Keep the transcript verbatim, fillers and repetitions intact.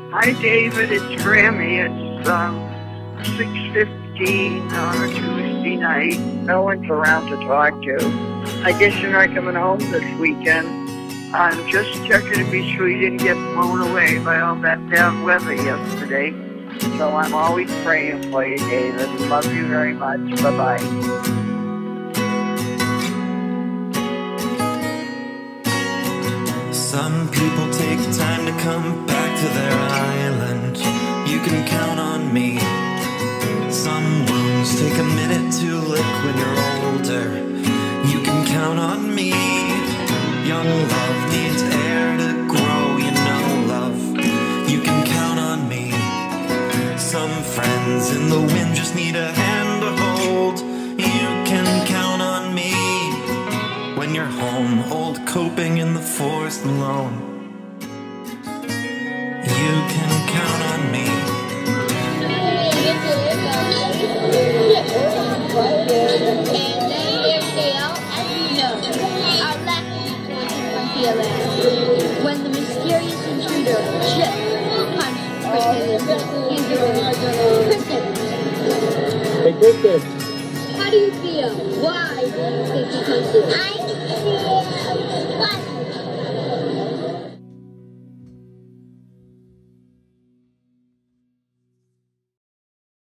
Hi, David. It's Grammy. It's um, six fifteen on a Tuesday night. No one's around to talk to. I guess you're not coming home this weekend. I'm just checking to be sure you didn't get blown away by all that bad weather yesterday. So I'm always praying for you, David. Love you very much. Bye-bye. Some people take time to come back to their island. You can count on me. Some wounds take a minute to lick when you're older. You can count on me. Young love needs air to grow, you know, love. You can count on me. Some friends in the wind just need a hand to hold. You can count on me. When you're home, old coping in the forest alone. You can count on me. When the mysterious intruder Chip punched Kristen, Kristen. Hey, Kristen. How do you feel? Why do you think he punched you? I feel